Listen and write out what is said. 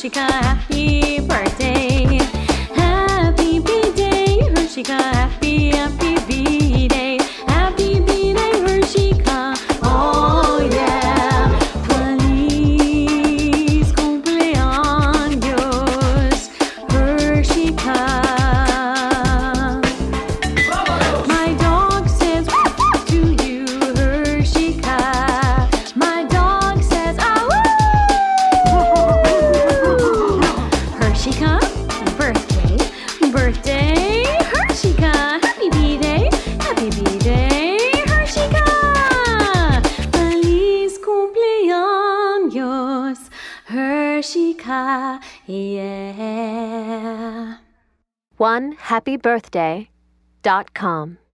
Hershika, happy birthday. Happy B-Day, Hershika, happy B-Day. Happy B-Day, Hershika, oh yeah. Feliz cumpleaños, Hershika. My dog says to you, Hershika. My dog says, Hershika, birthday, Hershika, happy B-Day, Hershika. Feliz cumpleaños, Hershika, yeah. OneHappyBirthday.com